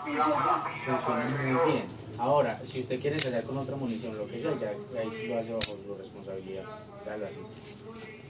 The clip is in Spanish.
Funciona muy bien. Ahora, si usted quiere ensayar con otra munición, lo que sea, ya ahí sí lo hace bajo su responsabilidad. Hágalo así.